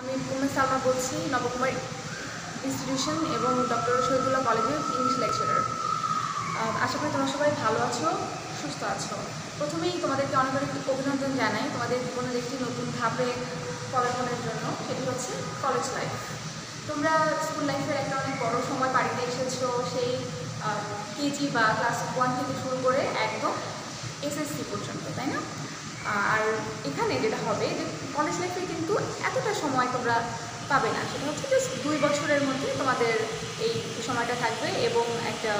আমি উম্মে সালমা বলছি, নবকুমার ইনস্টিটিউশন এবং ডক্টর শহীদুল্লাহ কলেজের ইংলিশ লেকচারার। আশা করি তোমরা সবাই ভালো আছো, সুস্থ আছো। প্রথমেই তোমাদেরকে অনেক অনেক অভিনন্দন জানাই তোমাদের জীবনের একটি নতুন ধাপে পদার্পণের জন্য, সেটি হচ্ছে কলেজ লাইফ। তোমরা স্কুল লাইফের একটা অনেক বড় সময় পাড়িতে এসেছো, সেই কেজি বা ক্লাস 1 থেকে শুরু করে একদম এসএসসি পর্যন্ত, তাই না? আর এখানে যেটা হবে যে কলেজ লাইফে কিন্তু এতটা সময় তোমরা পাবে না, সেটা হচ্ছে যে 2 বছরের মধ্যে তোমাদের এই সময়টা থাকবে এবং একটা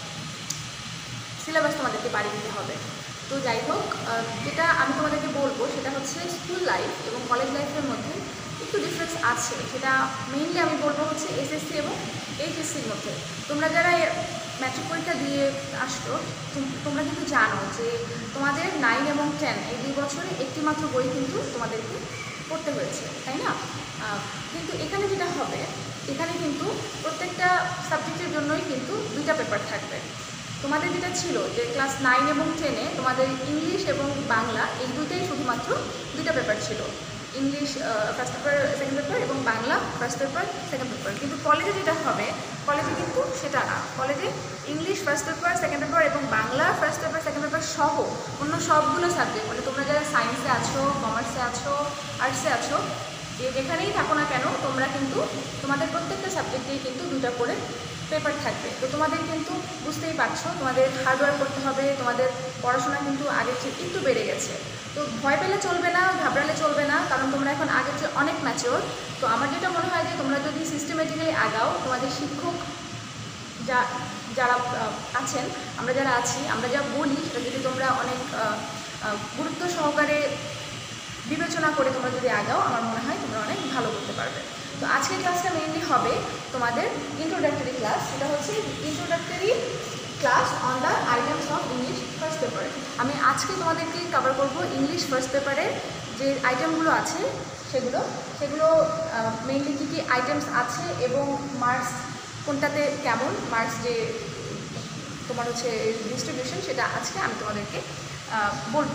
সিলেবাস তোমাদেরকে বাড়িয়ে দিতে হবে। তো যাই হোক, যেটা আমি তোমাদেরকে বলবো সেটা হচ্ছে স্কুল লাইফ এবং কলেজ লাইফের মধ্যে একটু ডিফারেন্স আছে। সেটা মেইনলি আমি বলবো হচ্ছে এসএসসি এবং এইচএসসির মধ্যে। তোমরা যারা ম্যাট্রিক পরীক্ষা দিয়ে আসছো, তোমরা কিন্তু জানো যে তোমাদের 9 এবং 10 এই 2 বছরে একটি মাত্র বই কিন্তু তোমাদেরকে পড়তে হয়েছে, তাই না? কিন্তু এখানে যেটা হবে, এখানে কিন্তু প্রত্যেকটা সাবজেক্টের জন্যই কিন্তু 2টা পেপার থাকবে। তোমাদের যেটা ছিল যে ক্লাস 9 এবং 10-এ তোমাদের ইংলিশ এবং বাংলা এই দুটোই শুধুমাত্র 2টা পেপার ছিল, English first paper second paper এবং Bangla first paper second paper. কিন্তু কলেজে যেটা হবে, কলেজে কিন্তু সেটা না। কলেজে English first paper second paper এবং Bangla first paper second paper সহ অন্য সবগুলো সাবজেক্ট, মানে তোমরা যারা সায়েন্সে আছো, কমার্সে আছো, আর্টসে আছো, যেখানেই থাকো না কেন, তোমরা কিন্তু তোমাদের প্রত্যেকটা সাবজেক্টেই কিন্তু 2টা করে পেপার থাকবে। তো তোমাদের কিন্তু বুঝতেই পারছো, তোমাদের হার্ডওয়ার্ক করতে হবে, তোমাদের পড়াশোনা কিন্তু আগের চেয়ে একটু বেড়ে গেছে। তো ভয় পেলে চলবে না, ঘাবড়ালে চলবে না, কারণ তোমরা এখন আগের চেয়ে অনেক ম্যাচিওর। তো আমার যেটা মনে হয় যে তোমরা যদি সিস্টেমেটিক্যালি আগাও, তোমাদের শিক্ষক যারা আছেন, আমরা যারা আছি, আমরা যা বলি সেটা যদি তোমরা অনেক গুরুত্ব সহকারে বিবেচনা করে তোমরা যদি আগাও, আমার মনে হয় তোমরা অনেক ভালো করতে পারবে। তো আজকের ক্লাসটা মেইনলি হবে তোমাদের ইন্ট্রোডাক্টরি ক্লাস। সেটা হচ্ছে introductory class on the items of English first paper. আমি আজকে তোমাদেরকে কভার করব ইংলিশ ফার্স্ট পেপারের যে আইটেমগুলো আছে সেগুলো মেইনলি কী কী আইটেমস আছে এবং মার্কস কোনটাতে কেমন, মার্কস যে তোমার হচ্ছে ডিস্ট্রিবিউশন, সেটা আজকে আমি তোমাদেরকে বলবো।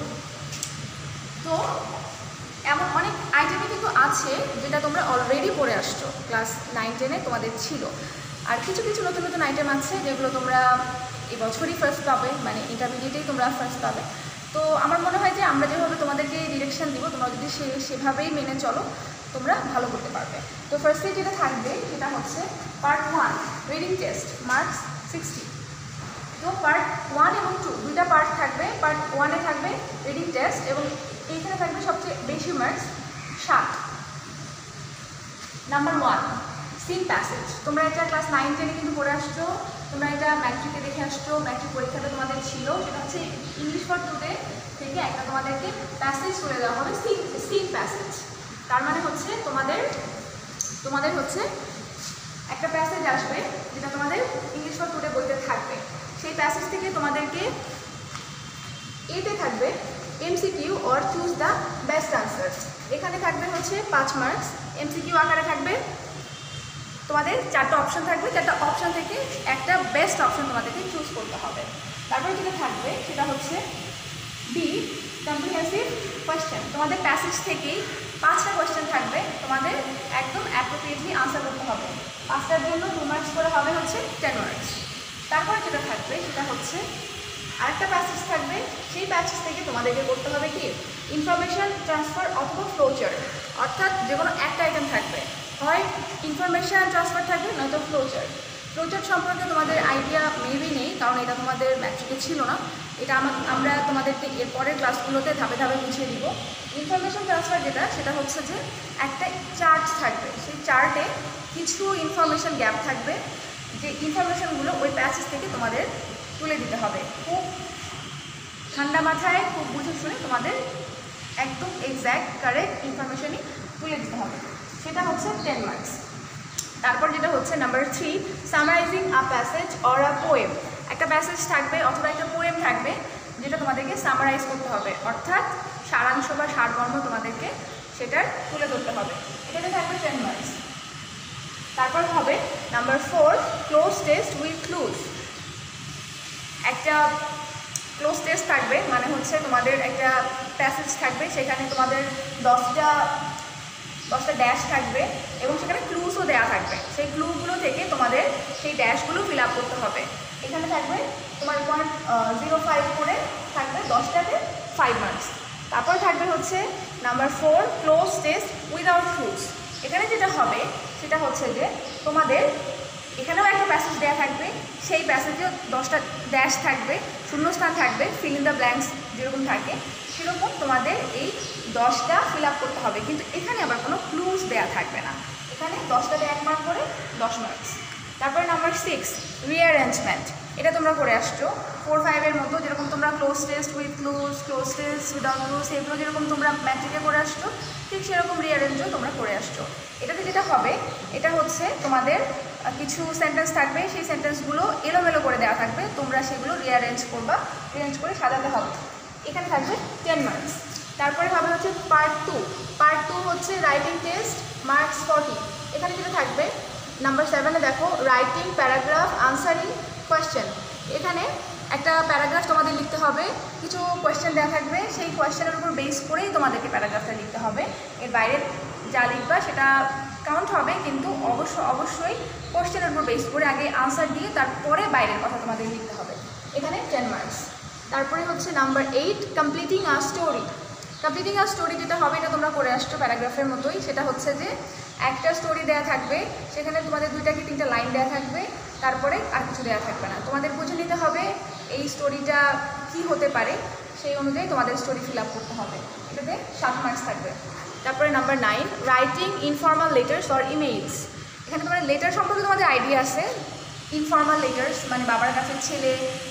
তো এমন অনেক আইটেমই কিন্তু আছে যেটা তোমরা অলরেডি পড়ে আসছো, ক্লাস 9-10-এ তোমাদের ছিল। আর কিছু কিছু নতুন নতুন আইটেম আছে যেগুলো তোমরা এবছরই ফার্স্ট পাবে, মানে ইন্টারমিডিয়েটেই তোমরা ফার্স্ট পাবে। তো আমার মনে হয় যে আমরা যেভাবে তোমাদেরকে ডিরেকশন দিব, তোমরা যদি সেভাবেই মেনে চলো, তোমরা ভালো করতে পারবে। তো ফার্স্টে যেটা থাকবে সেটা হচ্ছে পার্ট 1 রিডিং টেস্ট, মার্কস 60। তো পার্ট 1 এবং 2 দুইটা পার্ট থাকবে। পার্ট 1-এ থাকবে রিডিং টেস্ট এবং এইখানে থাকবে সবচেয়ে বেশি মার্কস 60। Number 1 seen passage. তোমরা এটা ক্লাস 9-10-এ কিন্তু পড়ে আসছো, তোমরা এটা ম্যাট্রিকে দেখে আসছো, ম্যাট্রিক পরীক্ষাটা তোমাদের ছিল। সেটা হচ্ছে ইংলিশ ফর টুডে থেকে একটা তোমাদেরকে প্যাসেজ করে দেওয়া হবে, সিন প্যাসেজ। তার মানে হচ্ছে তোমাদের হচ্ছে একটা প্যাসেজ আসবে যেটা তোমাদের ইংলিশ ফর টুডে বইতে থাকবে। সেই প্যাসেজ থেকে তোমাদেরকে এতে থাকবে MCQ or choose the best answer. এখানে থাকবে হচ্ছে 5 মার্কস। এমসিকিউ আকারে থাকবে, তোমাদের 4টা অপশন থাকবে, 4টা অপশন থেকে একটা বেস্ট অপশন তোমাদেরকে চুজ করতে হবে। তারপরে যেটা থাকবে সেটা হচ্ছে বি কম্প্রিহেন্সিভ কোয়েশ্চেন। তোমাদের প্যাসেজ থেকেই 5টা কোয়েশ্চেন থাকবে, তোমাদের একদম অ্যাপ্রোপ্রিয়েটলি আনসার করতে হবে। 5টার জন্য 2 মার্কস করে হবে হচ্ছে 10 মার্কস। তারপরে যেটা থাকবে সেটা হচ্ছে আরেকটা প্যাসেজ থাকবে, সেই প্যাসেজ থেকে তোমাদেরকে করতে হবে কি ইনফরমেশন ট্রান্সফার অথবা ফ্লোচার্ট, অর্থাৎ যে কোনো একটা আইটেম থাকবে, হয় ইনফরমেশন ট্রান্সফার থাকবে নয়তো ফ্লোচার্ট। ফ্লোচার্ট সম্পর্কে তোমাদের আইডিয়া মেবি নেই, কারণ এটা তোমাদের ম্যাট্রিকে ছিল না। এটা আমরা তোমাদেরকে এর পরের ক্লাসগুলোতে ধাপে ধাপে বুঝিয়ে দিব। ইনফরমেশন ট্রান্সফার সেটা হচ্ছে যে একটা চার্ট থাকবে, সেই চার্টে কিছু ইনফরমেশন গ্যাপ থাকবে, যে ইনফরমেশনগুলো ওই প্যাসেজ থেকে তোমাদের তুলে দিতে হবে। খুব ঠান্ডা মাথায়, খুব বুঝে শুনে তোমাদের একদম এক্স্যাক্ট কারেক্ট ইনফরমেশনই তুলে দিতে হবে। সেটা হচ্ছে 10 মার্কস। তারপর যেটা হচ্ছে number 3 summarising a passage or a poem. একটা প্যাসেজ থাকবে অথবা একটা পোয়েম থাকবে যেটা তোমাদেরকে সামারাইজ করতে হবে, অর্থাৎ সারাংশ বা সারমর্ম তোমাদেরকে সেটার তুলে ধরতে হবে। এটাতে থাকবে 10 মার্কস। তারপর হবে number 4 cloze test with clues. একটা ক্লোজ টেস্ট থাকবে, মানে হচ্ছে তোমাদের একটা প্যাসেজ থাকবে, সেখানে তোমাদের 10টা 10টা ড্যাশ থাকবে এবং সেখানে ক্লুজও দেওয়া থাকবে। সেই ক্লুগুলো থেকে তোমাদের সেই ড্যাশগুলো ফিল আপ করতে হবে। এখানে থাকবে তোমার 0.05 করে থাকবে, 10টাতে 5 মার্কস। তারপর থাকবে হচ্ছে number 4 cloze test without clues. এখানে যেটা হবে সেটা হচ্ছে যে তোমাদের এখানেও একটা প্যাসেজ দেওয়া থাকবে, সেই প্যাসেজেও 10টা ড্যাশ থাকবে, শূন্যস্থান থাকবে, ফিল ইন দ্য ব্ল্যাঙ্কস যেরকম থাকে সেরকম তোমাদের এই 10টা ফিল আপ করতে হবে। কিন্তু এখানে আবার কোনো ক্লুজ দেওয়া থাকবে না, এখানে 10টাতে 1 মার্ক করে 10 মার্কস। তারপরে নাম্বার 6 রিঅ্যারেঞ্জমেন্ট। এটা তোমরা করে আসছো 4-5 মতো, যেরকম তোমরা cloze test with clues, cloze test without clues, এগুলো যেরকম তোমরা ম্যাট্রিকে করে আসছো ঠিক সেরকম রিঅ্যারেঞ্জও তোমরা করে আসছো। এটাতে যেটা হবে এটা হচ্ছে তোমাদের কিছু সেন্টেন্স থাকবে, সেই সেন্টেন্সগুলো এলোমেলো করে দেওয়া থাকবে, তোমরা সেগুলো রিঅ্যারেঞ্জ করবা, রিঅ্যারেঞ্জ করে সাজাতে হবে। এখানে থাকবে 10 মার্কস। তারপরে হবে হচ্ছে পার্ট 2। পার্ট 2 হচ্ছে রাইটিং টেস্ট, মার্কস 40। এখানে যেটা থাকবে নাম্বার 7-এ দেখো রাইটিং প্যারাগ্রাফ আনসারিং কোয়েশ্চেন। এখানে একটা প্যারাগ্রাফ তোমাদের লিখতে হবে, কিছু কোয়েশ্চেন দেওয়া থাকবে, সেই কোয়েশ্চেনের উপর বেস করেই তোমাদেরকে প্যারাগ্রাফটা লিখতে হবে। এর বাইরে যা লিখবা সেটা কাউন্ট হবে, কিন্তু অবশ্যই কোয়েশ্চেনের উপর বেস করে আগে আনসার দিয়ে তারপরে বাইরের কথা তোমাদের লিখতে হবে। এখানে 10 মার্কস। তারপরে হচ্ছে number 8 completing a story. Completing a story যেটা হবে এটা তোমরা করে আসছো প্যারাগ্রাফের মতোই। সেটা হচ্ছে যে একটা স্টোরি দেওয়া থাকবে, সেখানে তোমাদের 2টা কি 3টা লাইন দেওয়া থাকবে, তারপরে আর কিছু দেওয়া থাকবে না। তোমাদের বুঝে নিতে হবে এই স্টোরিটা কি হতে পারে, সেই অনুযায়ী তোমাদের স্টোরি ফিল আপ করতে হবে। এটাতে 7 মার্কস থাকবে। তারপরে number 9 writing informal letters or emails. এখানে তোমার লেটার সম্পর্কে তোমাদের আইডিয়া আছে। ইনফর্মাল লেটার্স মানে বাবার কাছে ছেলে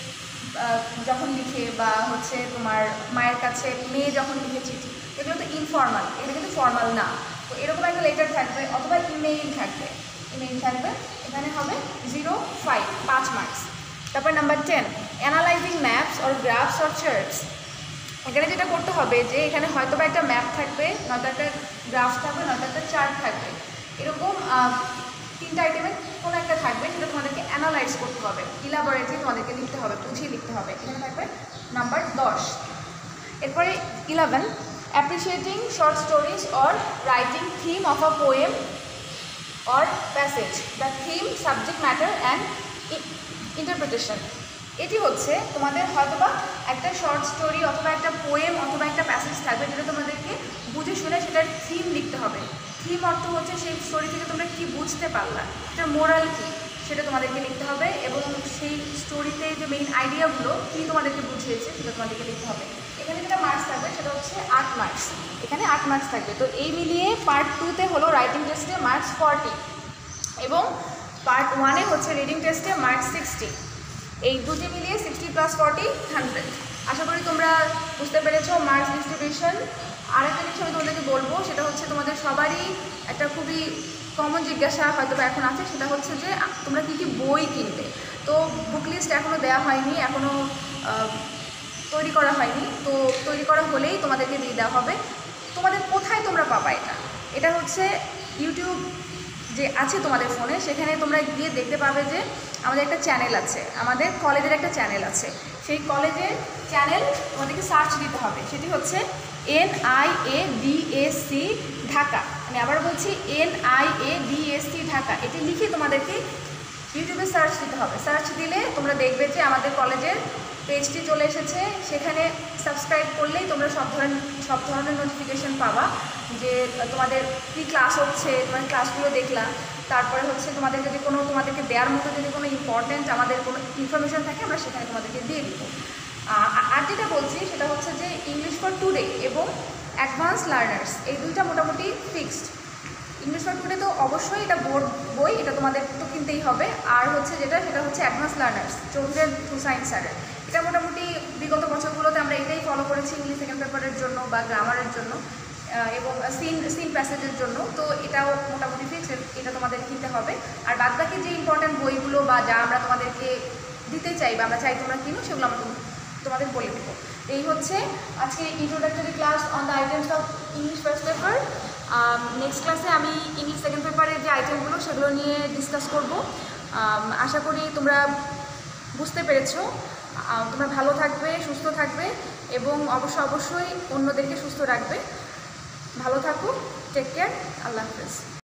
যখন লিখে, বা হচ্ছে তোমার মায়ের কাছে মেয়ে যখন লিখে চিঠি, এগুলো তো ইনফর্মাল, এগুলো কিন্তু ফর্মাল না। তো এরকম একটা লেটার থাকবে, অথবা ইমেইল থাকবে। ইমেইল থাকবে, এখানে হবে 5 মার্কস। তারপর number 10 analysing maps or graphs or charts. এখানে যেটা করতে হবে যে এখানে হয়তো বা একটা ম্যাপ থাকবে, নয়তো একটা গ্রাফ থাকবে, নয়তো একটা চার্ট থাকবে, এরকম 3টা আইটেমের কোনো একটা থাকবে, সেটা তোমাদেরকে অ্যানালাইজ করতে হবে, ইলাবোরেটলি তোমাদেরকে লিখতে হবে, বুঝিয়ে লিখতে হবে। এখানে থাকবে নাম্বার 10। এরপরে 11 appreciating short stories or writing theme of a poem or passage, the theme, subject matter and interpretation. এটি হচ্ছে তোমাদের হয়তোবা একটা শর্ট স্টোরি অথবা একটা পোয়েম অথবা একটা প্যাসেজ থাকবে, যেটা তোমাদেরকে বুঝে শুনে সেটার থিম লিখতে হবে। থিম অর্থ হচ্ছে সেই স্টোরি থেকে তোমরা কী বুঝতে পারলা, সেটার মোরাল কী, সেটা তোমাদেরকে লিখতে হবে, এবং সেই স্টোরিতে যে মেইন আইডিয়াগুলো কী তোমাদেরকে বুঝিয়েছে সেটা তোমাদেরকে লিখতে হবে। এখানে যেটা মার্কস থাকবে সেটা হচ্ছে 8 মার্কস। এখানে 8 মার্কস থাকবে। তো এই মিলিয়ে পার্ট 2-তে হলো রাইটিং টেস্টে মার্কস 40, এবং পার্ট 1-এ হচ্ছে রিডিং টেস্টে মার্কস 60। এই দুটি মিলিয়ে 60 + 40 100। আশা করি তোমরা বুঝতে পেরেছো মার্কস ডিস্ট্রিবিউশন। আরেকটা জিনিস আমি তোমাদেরকে বলবো, সেটা হচ্ছে তোমাদের সবারই একটা খুবই কমন জিজ্ঞাসা হয়তো এখন আছে, সেটা হচ্ছে যে তোমরা কী কী বই কিনবে। তো বুক লিস্ট এখনও দেওয়া হয়নি, এখনও তৈরি করা হয়নি। তো তৈরি করা হলেই তোমাদেরকে দিয়ে দেওয়া হবে। তোমাদের কোথায় তোমরা পাবা এটা হচ্ছে ইউটিউব যে আছে তোমাদের ফোনে, সেখানে তোমরা গিয়ে দেখতে পাবে যে আমাদের একটা চ্যানেল আছে, আমাদের কলেজের একটা চ্যানেল আছে। সেই কলেজের চ্যানেল তোমাদেরকে সার্চ দিতে হবে, সেটি হচ্ছে NIADSC ঢাকা। আমি আবার বলছি NIADSC ঢাকা। এটি লিখে তোমাদেরকে ইউটিউবে সার্চ দিতে হবে। সার্চ দিলে তোমরা দেখবে যে আমাদের কলেজের পেজটি চলে এসেছে। সেখানে সাবস্ক্রাইব করলেই তোমরা সব ধরনের নোটিফিকেশন পাবা, যে তোমাদের কী ক্লাস হচ্ছে, তোমাদের ক্লাসগুলো দেখলাম। তারপরে হচ্ছে তোমাদের যদি তোমাদেরকে দেওয়ার মতো যদি কোনো ইম্পর্ট্যান্ট আমাদের কোনো ইনফরমেশান থাকে, আমরা সেখানে তোমাদেরকে দিয়ে দিব। আর যেটা বলছি সেটা হচ্ছে যে ইংলিশ ফর টুডে এবং অ্যাডভান্স লার্নার্স, এই দুইটা মোটামুটি ফিক্সড। ইংলিশ ফর টুডে তো অবশ্যই এটা বোর্ড বই, এটা তোমাদের তো কিনতেই হবে। আর হচ্ছে সেটা হচ্ছে অ্যাডভান্স লার্নার্স, চৌধুরী হুসাইন স্যারের। এটা মোটামুটি বিগত বছরগুলোতে আমরা এটাই ফলো করেছি ইংলিশ সেকেন্ড পেপারের জন্য বা গ্রামারের জন্য, এবং সিন প্যাসেজের জন্য। তো এটাও মোটামুটি ফিক্সড, এটা তোমাদের কিনতে হবে। আর বাদবাকি যে ইম্পর্ট্যান্ট বইগুলো বা যা আমরা তোমাদেরকে দিতে চাই বা আমরা চাই তোমরা কিনো, সেগুলো আমরা তোমাদের বলে দেবো। এই হচ্ছে আজকে introductory class on the items of English first paper. Next ক্লাসে আমি ইংলিশ সেকেন্ড পেপারের যে আইটেমগুলো সেগুলো নিয়ে ডিসকাস করব। আশা করি তোমরা বুঝতে পেরেছো। তোমরা ভালো থাকবে, সুস্থ থাকবে, এবং অবশ্যই অন্যদেরকে সুস্থ রাখবে। ভালো থাকো। টেক কেয়ার, আল্লাহ হাফেজ।